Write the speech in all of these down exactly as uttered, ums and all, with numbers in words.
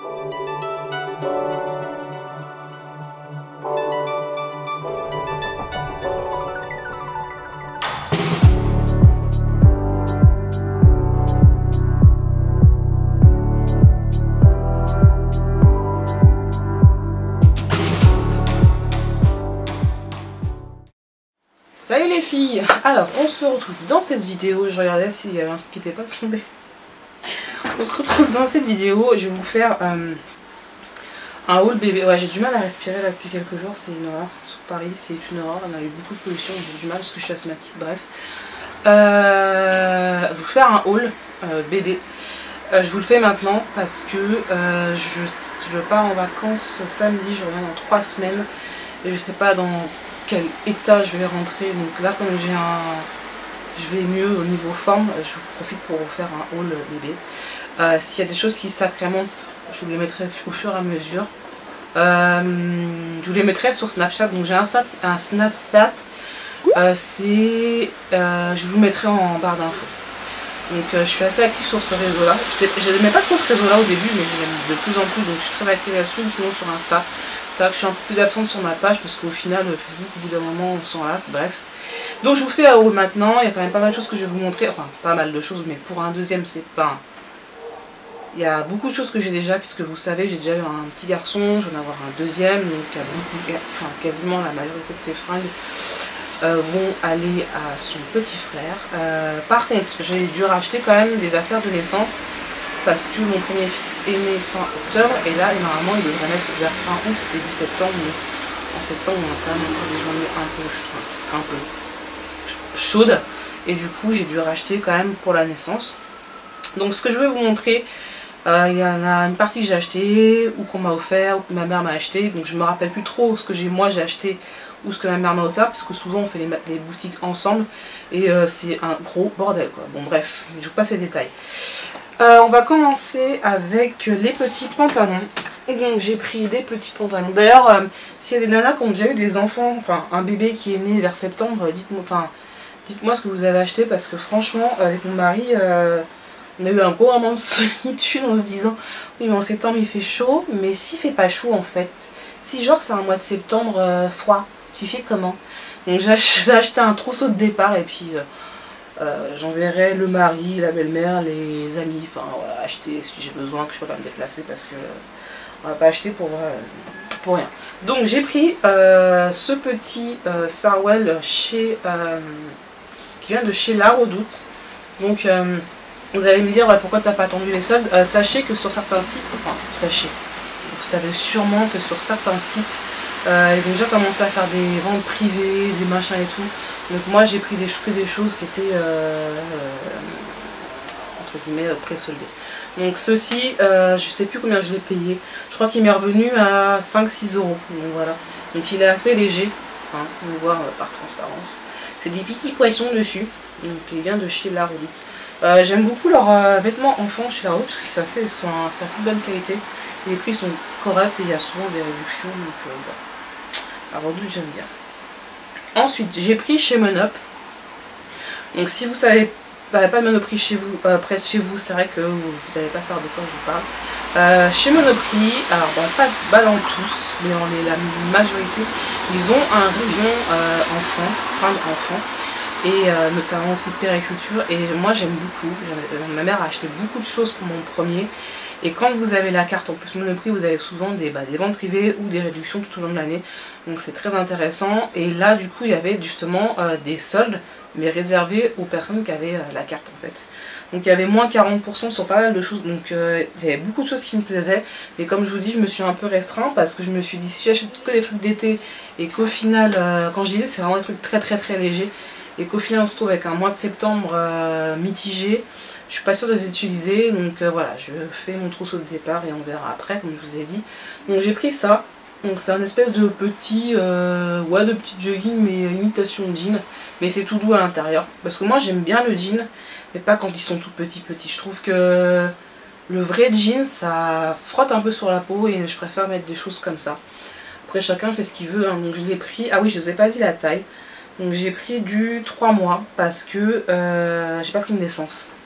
Salut les filles, alors on se retrouve dans cette vidéo, je regardais s'il y avait un truc qui n'était pas tombé. On se retrouve dans cette vidéo, je vais vous faire euh, un haul bébé. Ouais, j'ai du mal à respirer là depuis quelques jours, c'est une horreur. Sur Paris, c'est une horreur, on a eu beaucoup de pollution, j'ai du mal parce que je suis asthmatique, bref. Euh, vous faire un haul euh, bébé. Euh, je vous le fais maintenant parce que euh, je, je pars en vacances samedi, je reviens dans trois semaines et je sais pas dans quel état je vais rentrer. Donc là, comme j'ai un, je vais mieux au niveau forme, je profite pour vous faire un haul bébé. Euh, S'il y a des choses qui s'incrémentent, je vous les mettrai au fur et à mesure. Euh, je vous les mettrai sur Snapchat. Donc j'ai un, snap, un Snapchat. Euh, c'est, euh, je vous le mettrai en barre d'infos. Donc euh, je suis assez active sur ce réseau là. Je n'aimais pas trop ce réseau là au début, mais je l'aime de plus en plus, donc je suis très active là-dessus, sinon sur Insta. C'est vrai que je suis un peu plus absente sur ma page parce qu'au final Facebook au bout d'un moment on s'en lasse, bref. Donc je vous fais un haul maintenant, il y a quand même pas mal de choses que je vais vous montrer, enfin pas mal de choses, mais pour un deuxième c'est pas... Il y a beaucoup de choses que j'ai déjà, puisque vous savez j'ai déjà eu un petit garçon, je vais en avoir un deuxième, donc il y a beaucoup, enfin quasiment la majorité de ses fringues Euh, vont aller à son petit frère. Euh, par contre, j'ai dû racheter quand même des affaires de naissance parce que mon premier fils est né fin octobre et là, et normalement, il devrait naître vers fin août, début septembre. Mais en septembre, on a quand même encore des journées un peu, un peu chaudes et du coup, j'ai dû racheter quand même pour la naissance. Donc, ce que je vais vous montrer, euh, il y en a une partie que j'ai acheté ou qu'on m'a offert ou que ma mère m'a acheté. Donc, je me rappelle plus trop ce que j'ai moi j'ai acheté ou ce que ma mère m'a offert, parce que souvent on fait les, les boutiques ensemble et euh, c'est un gros bordel quoi. Bon bref, je vous passe les détails. Euh, on va commencer avec les petits pantalons. Donc j'ai pris des petits pantalons. D'ailleurs, euh, s'il y a des nanas qui ont déjà eu des enfants, enfin un bébé qui est né vers septembre, dites-moi enfin, dites-moi ce que vous avez acheté, parce que franchement avec mon mari, euh, on a eu un gros moment de solitude en se disant oui mais en septembre il fait chaud, mais s'il fait pas chaud en fait, si genre c'est un mois de septembre euh, froid, tu fais comment? Donc je vais acheter un trousseau de départ et puis euh, euh, j'enverrai le mari, la belle-mère, les amis, enfin voilà, acheter si j'ai besoin, que je peux pas me déplacer parce que euh, on va pas acheter pour, euh, pour rien. Donc j'ai pris euh, ce petit euh, Sarwell chez, euh, qui vient de chez La Redoute. Donc euh, vous allez me dire ouais, pourquoi t'as pas attendu les soldes. Euh, sachez que sur certains sites, enfin sachez, vous savez sûrement que sur certains sites, Euh, ils ont déjà commencé à faire des ventes privées, des machins et tout. Donc moi j'ai pris des, que des choses qui étaient euh, euh, entre guillemets pré-soldées. Donc ceci, euh, je sais plus combien je l'ai payé. Je crois qu'il m'est revenu à cinq six euros. Donc voilà. Donc il est assez léger. Hein, on va voir euh, par transparence. C'est des petits poissons dessus. Donc il vient de chez La Redoute. Euh, J'aime beaucoup leurs euh, vêtements enfants chez La Redoute parce que c'est assez, assez, assez bonne qualité. Les prix sont corrects et il y a souvent des réductions. Donc euh, voilà. La Redoute j'aime bien. Ensuite j'ai pris chez Monop. Donc si vous savez bah, pas de Monoprix chez vous, euh, près de chez vous, c'est vrai que vous n'allez pas savoir de quoi je vous parle. Euh, chez Monoprix, alors bon, pas, pas dans tous, mais dans les, la majorité, ils ont un rayon euh, enfant, fringues enfants, et euh, notamment aussi périculture. Et moi j'aime beaucoup. Ma mère a acheté beaucoup de choses pour mon premier. Et quand vous avez la carte en plus Monoprix, vous avez souvent des, bah, des ventes privées ou des réductions tout au long de l'année. Donc c'est très intéressant. Et là du coup il y avait justement euh, des soldes, mais réservés aux personnes qui avaient euh, la carte en fait. Donc il y avait moins quarante pour cent sur pas mal de choses. Donc euh, il y avait beaucoup de choses qui me plaisaient. Mais comme je vous dis, je me suis un peu restreint parce que je me suis dit si j'achète que des trucs d'été et qu'au final, euh, quand je disais c'est vraiment des trucs très très très légers, et qu'au final on se retrouve avec un mois de septembre euh, mitigé, je suis pas sûre de les utiliser. Donc euh, voilà, je fais mon trousseau de départ et on verra après comme je vous ai dit. Donc j'ai pris ça. Donc c'est un espèce de petit, euh, ouais, de petit jogging mais imitation jean. Mais c'est tout doux à l'intérieur. Parce que moi j'aime bien le jean, mais pas quand ils sont tout petits petits. Je trouve que le vrai jean ça frotte un peu sur la peau et je préfère mettre des choses comme ça. Après chacun fait ce qu'il veut, hein. Donc je l'ai pris, ah oui je ne vous ai pas dit la taille. Donc j'ai pris du trois mois parce que euh, j'ai pas pris de naissance.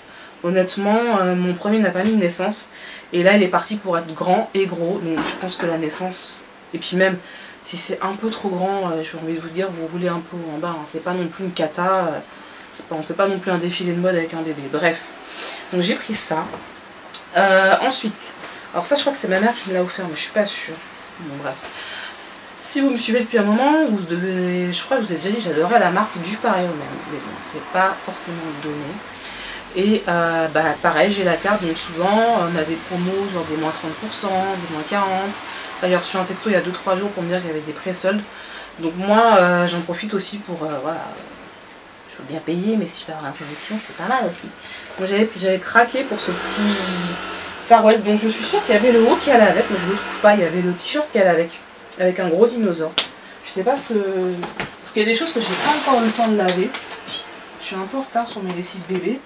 Honnêtement, euh, mon premier n'a pas mis de naissance. Et là, il est parti pour être grand et gros. Donc je pense que la naissance... Et puis même, si c'est un peu trop grand, euh, j'ai envie de vous dire, vous roulez un peu en bas. Hein. C'est pas non plus une cata. Euh, pas, on fait pas non plus un défilé de mode avec un bébé. Bref. Donc j'ai pris ça. Euh, ensuite, alors ça, je crois que c'est ma mère qui me l'a offert, mais je suis pas sûre. Bon, bref. Si vous me suivez depuis un moment, vous devez, je crois que je vous ai déjà dit, j'adorais la marque du pareil au même. Mais bon, c'est pas forcément donné. Et euh, bah, pareil, j'ai la carte, donc souvent on a des promos, genre des moins trente pour cent, des moins quarante. D'ailleurs, je suis un texto il y a deux trois jours pour me dire qu'il y avait des pré-soldes. Donc moi, euh, j'en profite aussi pour, euh, voilà, je veux bien payer, mais si je peux avoir un connexion, c'est pas mal aussi. Donc j'avais craqué pour ce petit sarouel, donc je suis sûre qu'il y avait le haut qui allait avec, mais je ne le trouve pas, il y avait le t-shirt qui allait avec, avec un gros dinosaure. Je sais pas ce que... Parce qu'il y a des choses que j'ai pas encore eu le temps de laver. Je suis un peu en retard sur mes lessives bébés.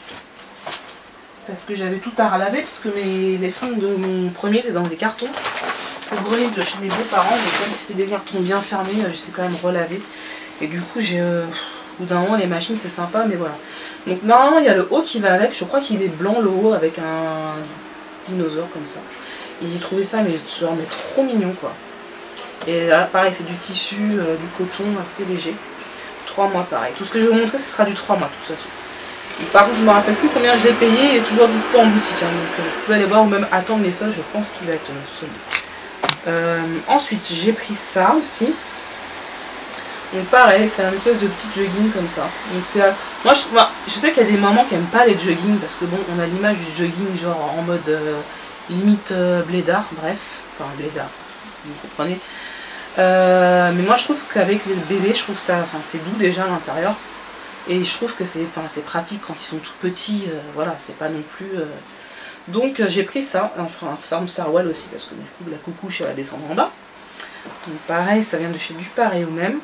Parce que j'avais tout à relaver, parce que mes, les fringues de mon premier étaient dans des cartons. Au grenier de chez mes beaux-parents, donc même si c'était des cartons bien fermés, je sais quand même relaver. Et du coup, j'ai... Euh, au bout d'un moment, les machines, c'est sympa, mais voilà. Donc normalement, il y a le haut qui va avec. Je crois qu'il est blanc, le haut, avec un dinosaure comme ça. Et j'ai trouvé ça, mais, genre, mais trop mignon, quoi. Et là, pareil, c'est du tissu, euh, du coton assez léger. trois mois, pareil. Tout ce que je vais vous montrer, ce sera du trois mois, de toute façon. Par contre, je ne me rappelle plus combien je l'ai payé, il est toujours dispo en boutique. Hein, donc, euh, vous pouvez aller voir ou même attendre les soldes, je pense qu'il va être euh, soldé. Euh, ensuite, j'ai pris ça aussi. Donc pareil, c'est un espèce de petit jogging comme ça. Donc c'est, euh, moi, je, moi, je sais qu'il y a des mamans qui n'aiment pas les joggings parce que bon, on a l'image du jogging genre en mode euh, limite euh, blédard, bref, enfin blédard, vous comprenez. Euh, mais moi, je trouve qu'avec les bébés, je trouve ça, enfin c'est doux déjà à l'intérieur. Et je trouve que c'est pratique quand ils sont tout petits, euh, voilà, c'est pas non plus... Euh... Donc euh, j'ai pris ça, enfin un ferme sarouel aussi, parce que du coup la coucouche elle va descendre en bas. Donc pareil, ça vient de chez du pareil au même.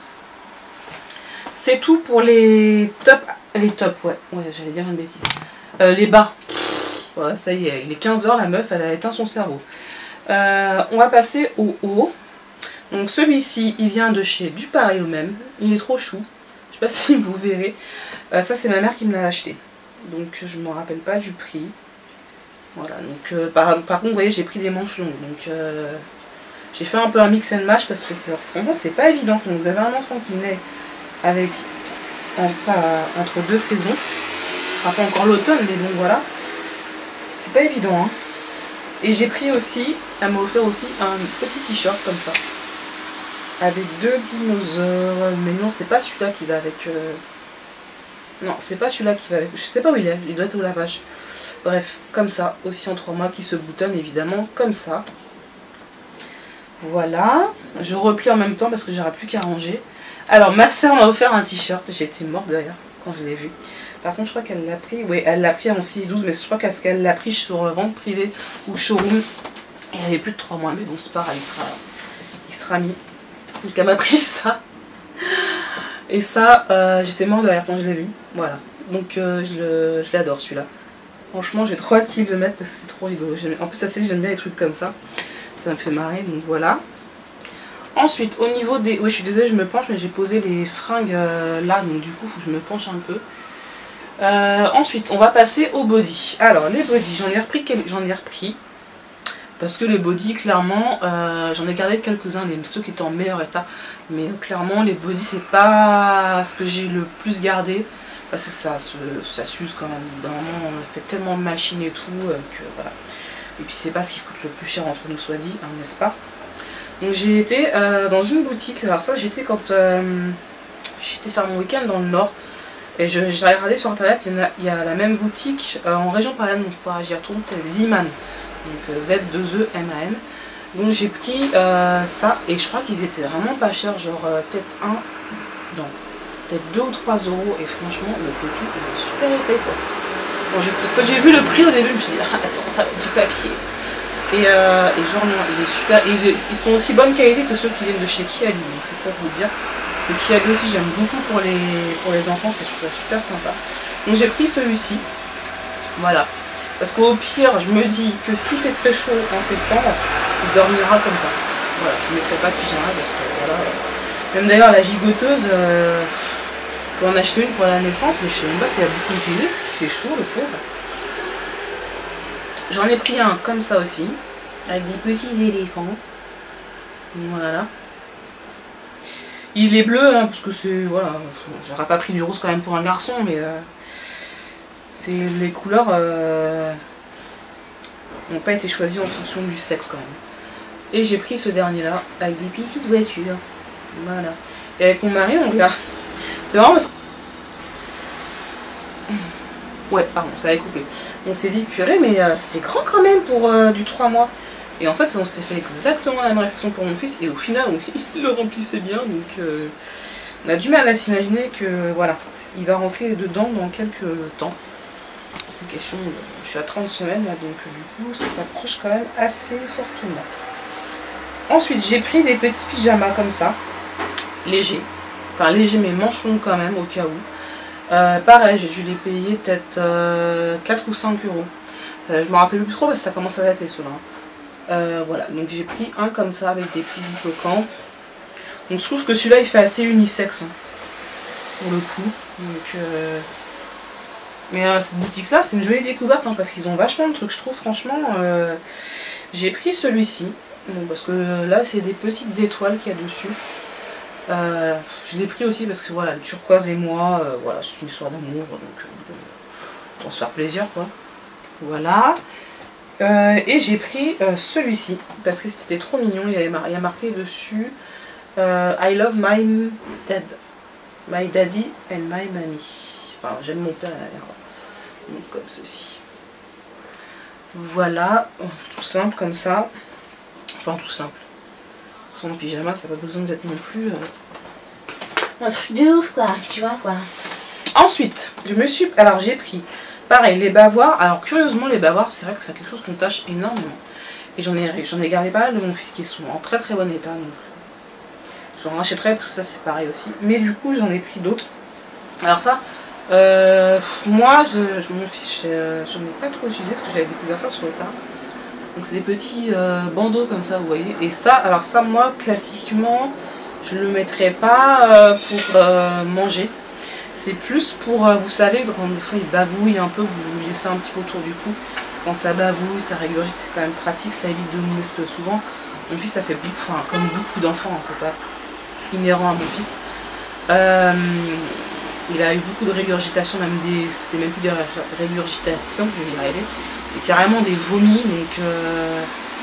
C'est tout pour les tops, les tops, ouais, ouais j'allais dire une bêtise. Euh, les bas, ouais, ça y est, il est quinze heures, la meuf elle a éteint son cerveau. Euh, on va passer au haut. Donc celui-ci, il vient de chez du pareil au même, il est trop chou. Je sais pas si vous verrez. Euh, ça c'est ma mère qui me l'a acheté. Donc je ne me rappelle pas du prix. Voilà, donc euh, par, par contre vous voyez j'ai pris des manches longues. Donc euh, j'ai fait un peu un mix and match parce que c'est pas évident quand vous avez un enfant qui naît avec en, pas, entre deux saisons. Ce sera pas encore l'automne mais bon voilà. C'est pas évident hein. Et j'ai pris aussi, elle m'a offert aussi un petit t-shirt comme ça. Avec deux dinosaures, mais non c'est pas celui-là qui va avec... Euh... Non c'est pas celui-là qui va avec, je sais pas où il est, il doit être au lavage. Bref, comme ça, aussi en trois mois qui se boutonne évidemment, comme ça. Voilà, je replie en même temps parce que j'aurai plus qu'à ranger. Alors ma soeur m'a offert un t-shirt, j'étais morte d'ailleurs quand je l'ai vu. Par contre je crois qu'elle l'a pris, oui elle l'a pris en six douze, mais je crois qu'elle l'a pris sur vente privée ou showroom. Il y avait plus de trois mois, mais bon c'est pas grave, il sera, il sera mis. Donc elle m'a pris ça. Et ça, euh, j'étais morte derrière quand je l'ai vu. Voilà. Donc euh, je l'adore celui-là. Franchement, j'ai trop hâte qu'il le mette parce que c'est trop rigolo. En plus, ça c'est que j'aime bien les trucs comme ça. Ça me fait marrer, donc voilà. Ensuite, au niveau des... Oui, je suis désolée, je me penche, mais j'ai posé les fringues euh, là. Donc du coup, il faut que je me penche un peu. Euh, ensuite, on va passer au body. Alors, les body, j'en ai repris, j'en ai repris. Parce que les body, clairement, euh, j'en ai gardé quelques-uns, ceux qui étaient en meilleur état. Mais euh, clairement, les body, c'est pas ce que j'ai le plus gardé. Parce que ça, ça s'use quand même. Vraiment, on fait tellement de machines et tout euh, que voilà. Et puis, c'est pas ce qui coûte le plus cher entre nous soit dit, hein, n'est-ce pas? Donc, j'ai été euh, dans une boutique. Alors, ça, j'étais quand euh, j'étais faire mon week-end dans le Nord. Et j'ai regardé sur internet, il y, a, il y a la même boutique euh, en région parisienne, donc il faudra que j'y retourne, c'est Ziman. Donc Z deux E M A N. Donc j'ai pris euh, ça et je crois qu'ils étaient vraiment pas chers, genre euh, peut-être un, non, peut-être deux ou trois euros et franchement le coton il est super épais quoi. Bon, parce que j'ai vu le prix au début, je me suis dit ah, attends ça va être du papier. Et, euh, et genre non, il est super, il est, ils sont aussi bonne qualité que ceux qui viennent de chez Kiali, donc c'est pour vous dire. Le Kiali aussi j'aime beaucoup pour les, pour les enfants, c'est super, super sympa. Donc j'ai pris celui-ci, voilà. Parce qu'au pire, je me dis que s'il fait très chaud en septembre, il dormira comme ça. Voilà, je ne mettrai pas de pyjama parce que voilà. Même d'ailleurs, la gigoteuse, euh, je vais en acheter une pour la naissance, mais je sais même pas si elle a beaucoup utilisé, s'il fait chaud, le pauvre. J'en ai pris un comme ça aussi, avec des petits éléphants. Voilà. Il est bleu, hein, parce que c'est... Voilà, j'aurais pas pris du rose quand même pour un garçon, mais... Euh, c'est les couleurs euh, n'ont pas été choisies en fonction du sexe quand même. Et j'ai pris ce dernier-là, avec des petites voitures. Voilà. Et avec mon mari, on regarde. C'est marrant parce que... Ouais, pardon, ça avait coupé. On s'est dit, purée, mais euh, c'est grand quand même pour euh, du trois mois. Et en fait, on s'était fait exactement la même réflexion pour mon fils. Et au final, on, il le remplissait bien. Donc, euh, on a du mal à s'imaginer que, voilà, il va rentrer dedans dans quelques temps. C'est une question, de, je suis à trente semaines, là, donc euh, du coup, ça s'approche quand même assez fortement. Ensuite, j'ai pris des petits pyjamas comme ça, légers. Enfin, légers, mais manches longues quand même, au cas où. Euh, pareil, j'ai dû les payer peut-être euh, quatre ou cinq euros. Euh, je me rappelle plus trop parce que ça commence à dater cela. Euh, voilà, donc j'ai pris un comme ça avec des petits hippocamps. Donc je trouve que celui-là il fait assez unisexe hein, pour le coup. Donc, euh... Mais euh, cette boutique là c'est une jolie découverte hein, parce qu'ils ont vachement de trucs. Je trouve franchement, euh... j'ai pris celui-ci. Bon, parce que là c'est des petites étoiles qu'il y a dessus. Euh, je l'ai pris aussi parce que voilà, le turquoise et moi, euh, voilà, c'est une histoire d'amour, donc euh, pour se faire plaisir quoi. Voilà. Euh, et j'ai pris euh, celui-ci parce que c'était trop mignon. Il y, avait mar il y a marqué dessus euh, I love my dad, my daddy and my mommy. Enfin, j'aime mon père et ma mère. Donc comme ceci. Voilà, tout simple comme ça. Enfin tout simple. Sans pyjama, ça n'a pas besoin d'être non plus euh, un truc de ouf quoi, tu vois quoi. Ensuite, je me suis, alors j'ai pris pareil les bavoirs. Alors curieusement les bavoirs, c'est vrai que c'est quelque chose qu'on tâche énormément. Et j'en ai, j'en ai gardé pas mal de mon fils qui sont en très très bon état. Donc j'en rachèterai parce que ça c'est pareil aussi. Mais du coup j'en ai pris d'autres. Alors ça, euh, moi je, je, mon fils, euh, j'en ai pas trop utilisé parce que j'avais découvert ça sur le tard. Donc c'est des petits euh, bandeaux comme ça, vous voyez. Et ça, alors ça, moi, classiquement, je ne le mettrais pas euh, pour euh, manger. C'est plus pour, euh, vous savez, quand des fois il bavouille un peu, vous lui laissez un petit peu autour du cou. Quand ça bavouille, ça régurgite, c'est quand même pratique, ça évite de mouiller. Parce que souvent, mon fils, ça fait beaucoup, enfin, comme beaucoup d'enfants, hein, c'est pas inhérent à mon fils. Euh, il a eu beaucoup de régurgitation, même des, c'était même plus des régurgitations, je vais y arriver. C'est carrément des vomis, donc euh,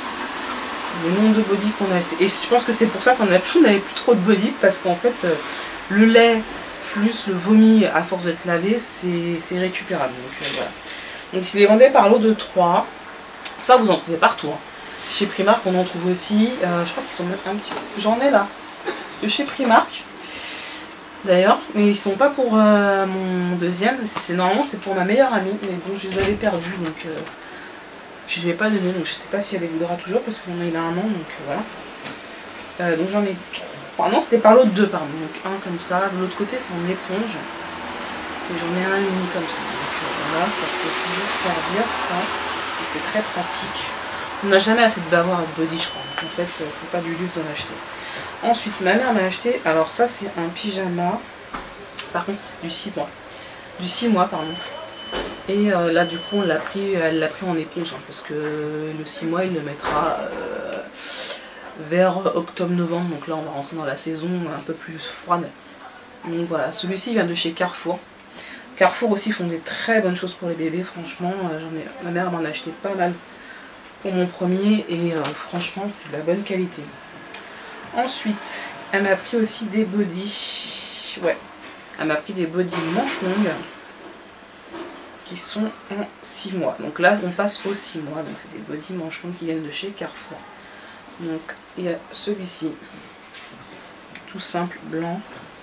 le nombre de body qu'on a. Et je pense que c'est pour ça qu'on n'avait plus, plus trop de body, parce qu'en fait, euh, le lait plus le vomi, à force d'être lavé, c'est récupérable. Donc euh, voilà. Donc il les vendait par lot de trois. Ça, vous en trouvez partout. Hein. Chez Primark, on en trouve aussi. Euh, je crois qu'ils sont même un petit peu. J'en ai là. De chez Primark. D'ailleurs, mais ils sont pas pour euh, mon deuxième, c'est normalement c'est pour ma meilleure amie, mais donc je les avais perdus, donc euh, je ne lui ai pas donné, donc je sais pas si elle les voudra toujours parce qu'il a un an, donc euh, voilà. Euh, donc j'en ai trois, non c'était par l'autre deux, pardon, donc un comme ça, de l'autre côté c'est en éponge, et j'en ai un et demi comme ça, donc euh, voilà, ça peut toujours servir ça, et c'est très pratique. On n'a jamais assez de bavoirs et de body je crois, donc en fait c'est pas du luxe d'en acheter. Ensuite, ma mère m'a acheté, alors ça c'est un pyjama, par contre c'est du six mois, du six mois pardon, et euh, là du coup on l'a pris, elle l'a pris en éponge, hein, parce que le six mois il le mettra euh, vers octobre-novembre, donc là on va rentrer dans la saison un peu plus froide. Donc voilà, celui-ci vient de chez Carrefour. Carrefour aussi font des très bonnes choses pour les bébés, franchement, euh, j'en ai, ma mère m'en a acheté pas mal pour mon premier, et euh, franchement c'est de la bonne qualité. Ensuite, elle m'a pris aussi des bodys. Ouais, elle m'a pris des bodys manches longues qui sont en six mois. Donc là, on passe aux six mois. Donc c'est des bodys manches longues qui viennent de chez Carrefour. Donc il y a celui-ci, tout simple, blanc.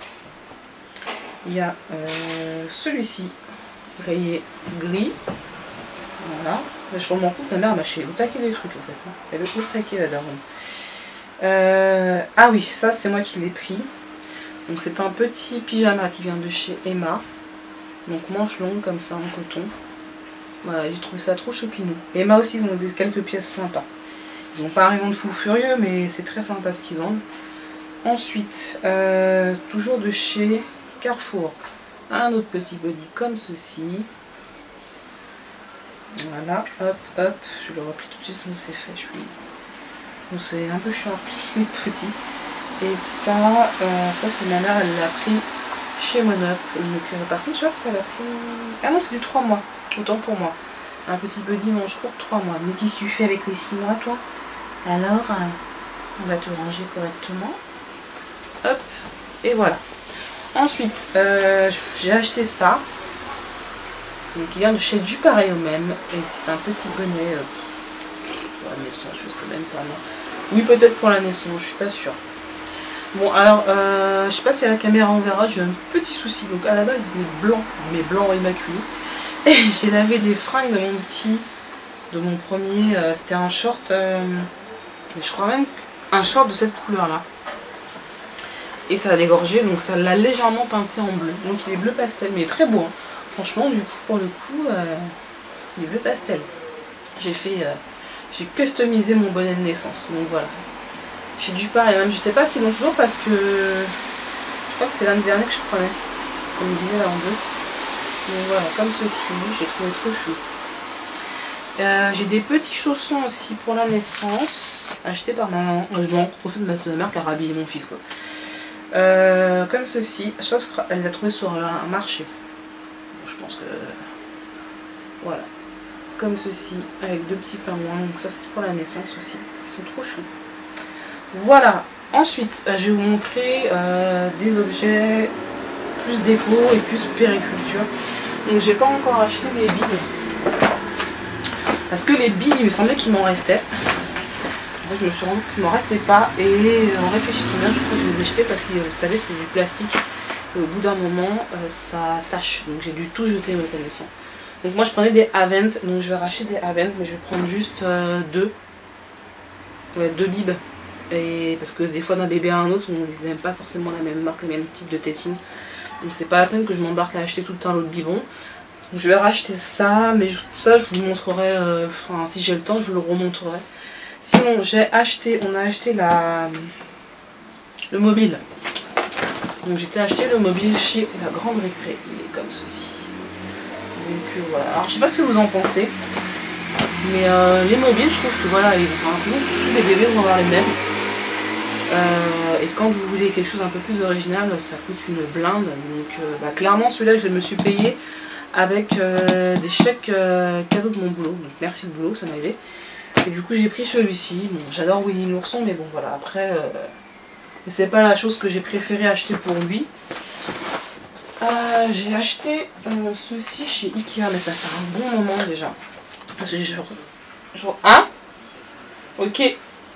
Il y a euh, celui-ci, rayé gris. Voilà. Je me rends compte que ma mère m'a acheté au taquet des trucs en fait. Elle est au taquet la daronne. Euh, ah oui, ça c'est moi qui l'ai pris. Donc c'est un petit pyjama qui vient de chez Emma. Donc manche longue comme ça en coton. Voilà, j'ai trouvé ça trop chopinou. Et Emma aussi, ils ont des, quelques pièces sympas. Ils n'ont pas un rayon de fou furieux, mais c'est très sympa ce qu'ils vendent. Ensuite, euh, toujours de chez Carrefour, un autre petit body comme ceci. Voilà, hop, hop, je le replie tout de suite, c'est fait. Je suis... Donc c'est un peu chiant à plier petit. Et ça, euh, ça c'est ma mère, elle l'a pris chez Monop. Donc euh, par contre, je crois qu'elle a pris... Ah non, c'est du trois mois, autant pour moi. Un petit buddy manche court, trois mois. Mais qu'est-ce que tu fais avec les six mois, toi? Alors, euh, on va te ranger correctement. Hop, et voilà. Ensuite, euh, j'ai acheté ça. Donc il vient de chez Du Pareil au Même. Et c'est un petit bonnet euh, pour la naissance, je sais même pas. Non. Oui, peut-être pour la naissance, je suis pas sûre. Bon, alors, euh, je sais pas si à la caméra on verra, j'ai un petit souci. Donc à la base, il est blanc, mais blanc immaculé. Et j'ai lavé des fringues de mon petit, de mon premier. Euh, C'était un short, euh, je crois même un short de cette couleur-là. Et ça a dégorgé, donc ça l'a légèrement teinté en bleu. Donc il est bleu pastel, mais il est très beau. Hein. Franchement, du coup, pour le coup, euh, il est bleu pastel. J'ai fait, euh, j'ai customisé mon bonnet de naissance. Donc voilà. J'ai Du Pareil même, je sais pas s'ils l'ont toujours parce que je crois que c'était l'année dernière que je prenais, comme disait la vendeuse. Donc voilà, comme ceci, j'ai trouvé trop chou. Euh, j'ai des petits chaussons aussi pour la naissance, achetés par maman. Je m'en profite de ma mère qui a rhabillé mon fils quoi. Euh, comme ceci, je pense qu'elle les a trouvés sur un marché. Je pense que voilà, comme ceci, avec deux petits pingouins. Donc ça c'était pour la naissance aussi. Ils sont trop choux. Voilà. Ensuite, je vais vous montrer euh, des objets plus déco et plus périculture. Donc j'ai pas encore acheté les billes parce que les billes il me semblait qu'il m'en restait. En fait, je me suis rendu compte qu'il m'en restait pas et en réfléchissant bien je crois que je les ai jetés parce que vous savez c'est du plastique et au bout d'un moment euh, ça tâche, donc j'ai dû tout jeter me connaissant. Donc moi je prenais des Avent, donc je vais racheter des Avent mais je vais prendre juste euh, deux ouais, deux bibes. Et parce que des fois d'un bébé à un autre on n'aime pas forcément la même marque, le même type de tétine. Donc c'est pas la peine que je m'embarque à acheter tout le temps l'autre bibon. Donc je vais racheter ça, mais tout ça je vous le montrerai, euh, enfin si j'ai le temps je vous le remontrerai. Sinon j'ai acheté, on a acheté la le mobile. Donc j'étais acheté le mobile chez la Grande Récré, il est comme ceci. Donc euh, voilà, alors je sais pas ce que vous en pensez. Mais euh, les mobiles je trouve que voilà, ils, enfin, tous les bébés vont avoir les mêmes. Euh, et quand vous voulez quelque chose un peu plus original, ça coûte une blinde. Donc euh, bah, clairement celui-là je me suis payé avec euh, des chèques euh, cadeaux de mon boulot. Donc merci le boulot, ça m'a aidé. Et du coup j'ai pris celui-ci. Bon, j'adore Winnie l'ourson, mais bon voilà, après euh, c'est pas la chose que j'ai préféré acheter pour lui. Euh, j'ai acheté euh, ceci chez Ikea, mais ça fait un bon moment déjà. Parce que je... je... Hein? Ok.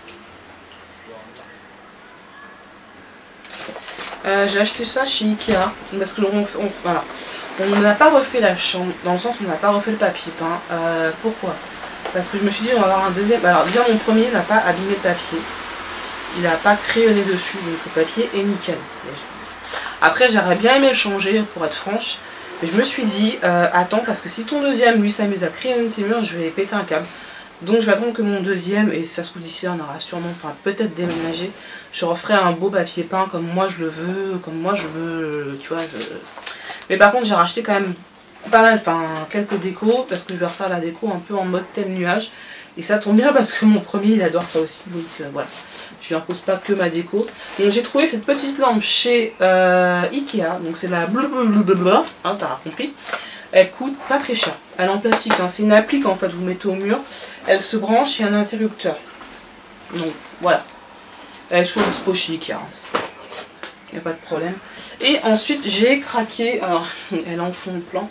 Euh, j'ai acheté ça chez Ikea parce que on, on, voilà. On n'a pas refait la chambre, dans le sens où on n'a pas refait le papier peint. Euh, pourquoi? Parce que je me suis dit on va avoir un deuxième. Alors déjà mon premier n'a pas abîmé le papier. Il n'a pas crayonné dessus, donc le papier est nickel. Déjà. Après j'aurais bien aimé le changer pour être franche. Mais je me suis dit euh, attends parce que si ton deuxième lui s'amuse à crayonner tes murs, je vais péter un câble. Donc je vais attendre que mon deuxième, et ça se trouve d'ici là on aura sûrement, enfin peut-être déménagé, je referai un beau papier peint comme moi je le veux, comme moi je veux, tu vois. Je... Mais par contre j'ai racheté quand même pas mal, enfin quelques décos, parce que je vais refaire la déco un peu en mode thème nuage. Et ça tombe bien parce que mon premier il adore ça aussi, donc euh, voilà. Je lui impose pas que ma déco. Donc j'ai trouvé cette petite lampe chez euh, Ikea, donc c'est la blablabla, hein, t'as compris. Elle coûte pas très cher. Elle est en plastique, hein. C'est une appli qu'en fait vous mettez au mur. Elle se branche et un interrupteur. Donc voilà. Elle est toujours dispo chez Ikea. Il n'y a pas de problème. Et ensuite j'ai craqué. Alors, elle est en fond de plan.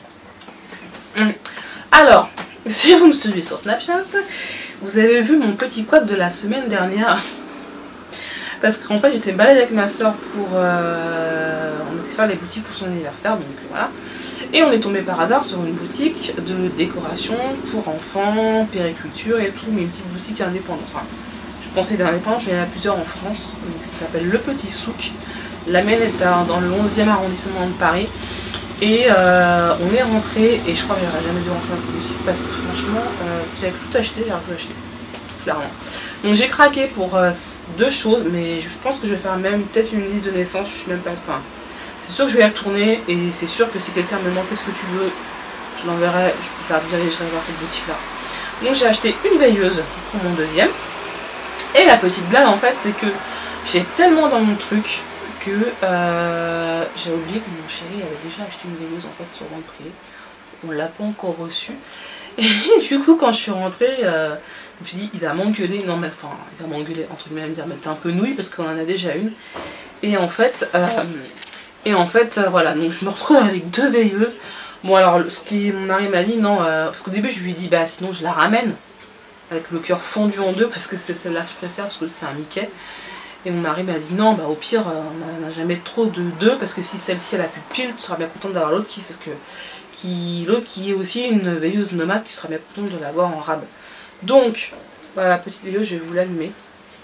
Alors, si vous me suivez sur Snapchat, vous avez vu mon petit quad de la semaine dernière. Parce qu'en fait j'étais baladée avec ma soeur pour... Euh, on était faire les boutiques pour son anniversaire, donc voilà. Et on est tombé par hasard sur une boutique de décoration pour enfants, périculture et tout, mais une petite boutique indépendante. Enfin, je pensais d'indépendante, mais il y en a plusieurs en France. Donc ça s'appelle Le Petit Souk. La mienne est dans le onzième arrondissement de Paris. Et euh, on est rentré, et je crois que j'aurais jamais dû rentrer dans cette boutique parce que franchement, euh, si j'avais tout acheté, j'aurais tout acheté. Clairement. Donc j'ai craqué pour euh, deux choses, mais je pense que je vais faire même peut-être une liste de naissance, je suis même pas... Enfin, c'est sûr que je vais y retourner, et c'est sûr que si quelqu'un me demande qu'est-ce que tu veux, je l'enverrai, je préfère diriger vers cette boutique là. Donc j'ai acheté une veilleuse pour mon deuxième. Et la petite blague en fait c'est que j'ai tellement dans mon truc que euh, j'ai oublié que mon chéri avait déjà acheté une veilleuse en fait sur Bonprix. On l'a pas encore reçue. Et du coup quand je suis rentrée, euh, je me suis dit il va m'engueuler, non mais enfin il va m'engueuler entre guillemets, me dire mais t'es un peu nouille parce qu'on en a déjà une. Et en fait, euh, et en fait euh, voilà, donc je me retrouve avec deux veilleuses. Bon alors ce qui mon mari m'a dit non, euh, parce qu'au début je lui ai dit bah sinon je la ramène. Avec le cœur fondu en deux parce que c'est celle-là que je préfère parce que c'est un Mickey. Et mon mari m'a dit non, bah au pire on n'a jamais trop de deux parce que si celle-ci elle a plus de pile, tu seras bien contente d'avoir l'autre qui c'est ce que qui l'autre qui est aussi une veilleuse nomade, tu seras bien contente de l'avoir en rab. Donc voilà la petite veilleuse, je vais vous l'allumer.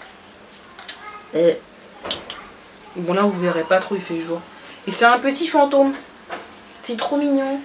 Et bon là vous verrez pas trop, il fait jour. Et c'est un petit fantôme. C'est trop mignon.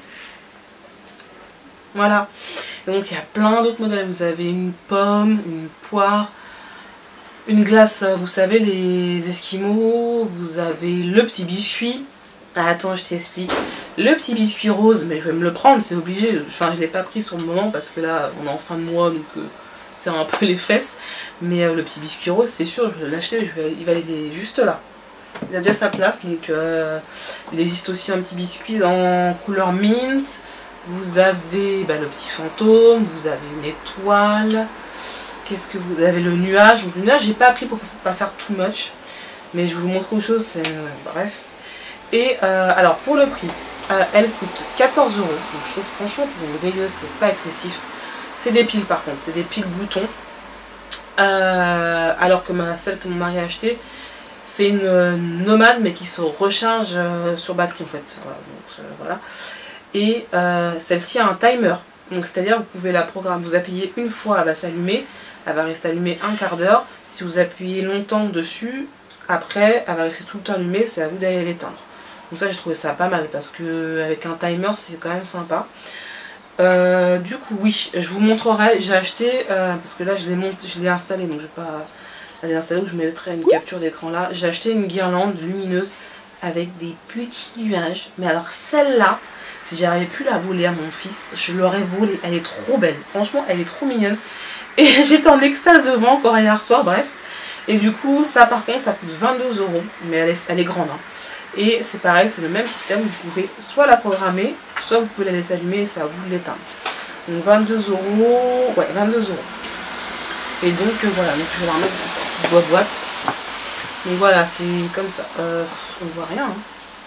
Voilà. Donc il y a plein d'autres modèles. Vous avez une pomme, une poire, une glace, vous savez, les esquimaux. Vous avez le petit biscuit. Ah, attends, je t'explique. Le petit biscuit rose, mais je vais me le prendre, c'est obligé. Enfin, je ne l'ai pas pris sur le moment parce que là, on est en fin de mois, donc euh, c'est un peu les fesses. Mais euh, le petit biscuit rose, c'est sûr, je vais l'acheter. Il va aller juste là. Il a déjà sa place. Donc euh, il existe aussi un petit biscuit en couleur mint. Vous avez bah, le petit fantôme, vous avez une étoile, qu'est-ce que vous avez, le nuage. Donc, le nuage, j'ai pas pris pour pas faire too much, mais je vous montre autre chose, c'est euh, bref. Et euh, alors pour le prix, euh, elle coûte quatorze euros. Donc je trouve franchement pour une veilleuse, c'est pas excessif. C'est des piles par contre, c'est des piles boutons. Euh, alors que ma, celle que mon mari a achetée, c'est une euh, nomade mais qui se recharge euh, sur batterie en fait. Voilà. Donc, euh, voilà. Et euh, celle-ci a un timer, donc c'est-à-dire vous pouvez la programmer, vous appuyez une fois, elle va s'allumer, elle va rester allumée un quart d'heure. Si vous appuyez longtemps dessus, après elle va rester tout le temps allumée, c'est à vous d'aller l'éteindre. Donc ça j'ai trouvé ça pas mal parce que avec un timer c'est quand même sympa. Euh, du coup oui, je vous montrerai, j'ai acheté, euh, parce que là je l'ai monté, je l'ai installé, donc je vais pas aller installer, où je mettrai une capture d'écran là. J'ai acheté une guirlande lumineuse avec des petits nuages, mais alors celle-là, si j'avais pu la voler à mon fils, je l'aurais volée. Elle est trop belle. Franchement, elle est trop mignonne. Et j'étais en extase devant encore hier soir, bref. Et du coup, ça par contre, ça coûte vingt-deux euros. Mais elle est, elle est grande. Hein. Et c'est pareil, c'est le même système. Vous pouvez soit la programmer, soit vous pouvez la laisser allumer et c'est à vous de l'éteindre. Donc vingt-deux euros. Ouais, vingt-deux euros. Et donc euh, voilà, donc je vais la remettre dans sa petite boîte boîte. Donc voilà, c'est comme ça. Euh, on ne voit rien. Hein.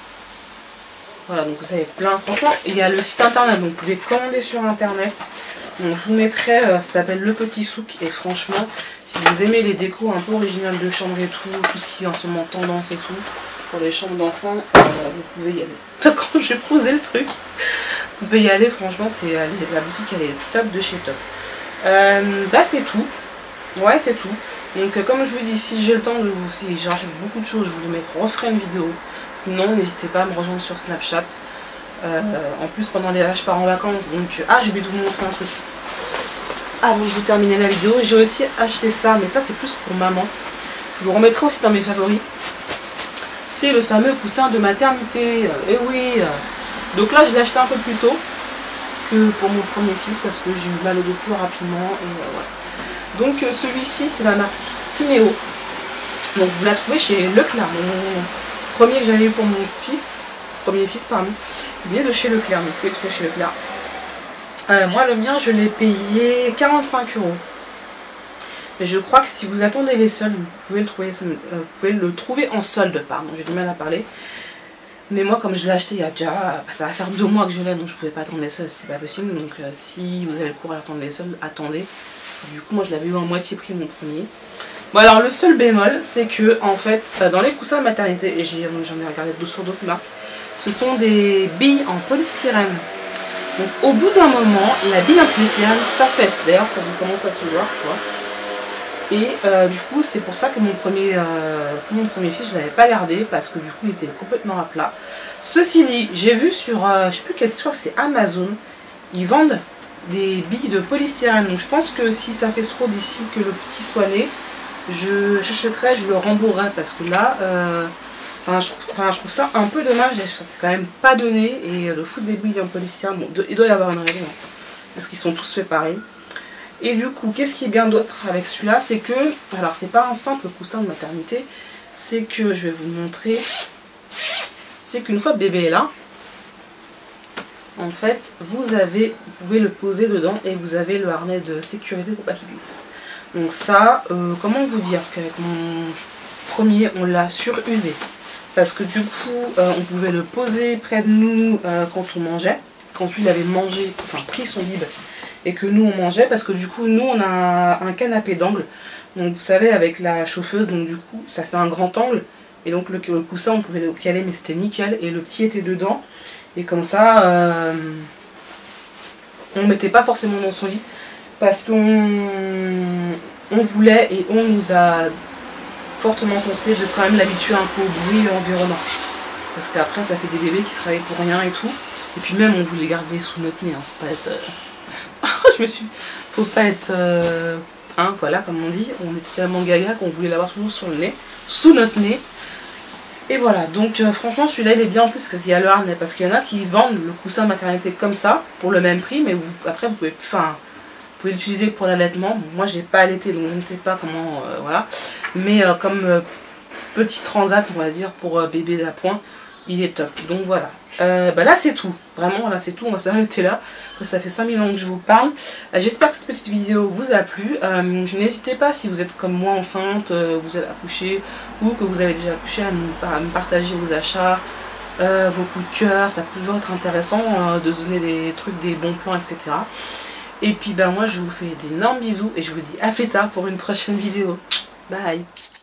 Voilà, donc vous avez plein, franchement, il y a le site internet, donc vous pouvez commander sur internet. Donc je vous mettrai, euh, ça s'appelle Le Petit Souk, et franchement, si vous aimez les décos un peu originales de chambre et tout, tout ce qui est en ce moment tendance et tout, pour les chambres d'enfants, euh, vous pouvez y aller. Quand j'ai posé le truc, vous pouvez y aller, franchement, c'est la boutique, elle est top de chez top. Euh, bah c'est tout, ouais c'est tout. Donc euh, comme je vous dis, si j'ai le temps de vous, si j'arrive beaucoup de choses, je vous les mettrai, referai une vidéo. Non, n'hésitez pas à me rejoindre sur Snapchat. Euh, en plus, pendant les je pars en vacances. Donc, ah, j'ai oublié de vous montrer un truc. Avant de terminer la vidéo, j'ai aussi acheté ça, mais ça, c'est plus pour maman. Je vous le remettrai aussi dans mes favoris. C'est le fameux coussin de maternité. Et eh oui. Donc là, je l'ai acheté un peu plus tôt que pour mon premier fils parce que j'ai eu mal au dos plus rapidement. Et euh, voilà. Donc, euh, celui-ci, c'est la marque Tinéo. Donc, vous la trouvez chez Leclerc. Mon premier que j'avais eu pour mon fils, premier fils pardon, il est de chez Leclerc, donc vous pouvez le trouver chez Leclerc. Euh, moi le mien je l'ai payé quarante-cinq euros. Mais je crois que si vous attendez les soldes, vous pouvez le trouver, euh, vous pouvez le trouver en solde, pardon, j'ai du mal à parler. Mais moi comme je l'ai acheté il y a déjà, bah, ça va faire deux mois que je l'ai, donc je pouvais pas attendre les soldes, c'était pas possible. Donc euh, si vous avez le courage d'attendre les soldes, attendez. Du coup moi je l'avais eu en moitié prix mon premier. Bon alors le seul bémol c'est que en fait dans les coussins de maternité, et j'en ai regardé sur d'autres marques, ce sont des billes en polystyrène. Donc au bout d'un moment la bille en polystyrène s'affaisse, d'ailleurs ça commence à se voir tu vois. Et euh, du coup c'est pour ça que mon premier, euh, mon premier fils je l'avais pas gardé parce que du coup il était complètement à plat. Ceci dit j'ai vu sur, euh, je sais plus quelle histoire, c'est Amazon, ils vendent des billes de polystyrène. Donc je pense que si ça fait trop d'ici que le petit soit né, je j'achèterai, je le rembourrerai parce que là, euh, Enfin je, enfin, je trouve ça un peu dommage, c'est quand même pas donné. Et le foutre des billes en polystyrène, bon, il doit y avoir une raison, hein, parce qu'ils sont tous faits pareil. Et du coup, qu'est-ce qui est bien d'autre avec celui-là, c'est que, alors c'est pas un simple coussin de maternité, c'est que, je vais vous montrer, c'est qu'une fois bébé est là, en fait, vous avez, vous pouvez le poser dedans et vous avez le harnais de sécurité pour pas qu'il glisse. Donc ça, euh, comment vous dire qu'avec mon premier, on l'a surusé. Parce que du coup, euh, on pouvait le poser près de nous euh, quand on mangeait. Quand lui, il avait mangé, enfin pris son bib et que nous, on mangeait. Parce que du coup, nous, on a un canapé d'angle. Donc vous savez, avec la chauffeuse, donc du coup, ça fait un grand angle. Et donc le, le coussin, on pouvait le caler, mais c'était nickel. Et le petit était dedans. Et comme ça, euh, on ne mettait pas forcément dans son lit. Parce qu'on on voulait et on nous a fortement conseillé de quand même l'habituer un peu au bruit et à l'environnement. Parce qu'après, ça fait des bébés qui se réveillent pour rien et tout. Et puis même, on voulait garder sous notre nez. Hein. Faut pas être... Euh... je me suis... Faut pas être... Euh... Hein, voilà, comme on dit. On était tellement gaga qu'on voulait l'avoir toujours sur le nez. Sous notre nez. Et voilà, donc euh, franchement celui-là il est bien en plus parce qu'il y a le harnais, parce qu'il y en a qui vendent le coussin maternité comme ça, pour le même prix, mais vous, après vous pouvez, enfin, vous pouvez l'utiliser pour l'allaitement. Bon, moi j'ai pas allaité donc je ne sais pas comment, euh, voilà, mais euh, comme euh, petit transat on va dire pour euh, bébé d'appoint, il est top, donc voilà. Euh, bah là c'est tout, vraiment là c'est tout, on va s'arrêter là, ça fait cinq mille ans que je vous parle. Euh, j'espère que cette petite vidéo vous a plu. Euh, n'hésitez pas, si vous êtes comme moi enceinte, euh, vous êtes accouché ou que vous avez déjà accouché, à me, à me partager vos achats, euh, vos coups de cœur, ça peut toujours être intéressant euh, de se donner des trucs, des bons plans, et cetera. Et puis ben moi je vous fais d'énormes bisous et je vous dis à plus tard pour une prochaine vidéo. Bye.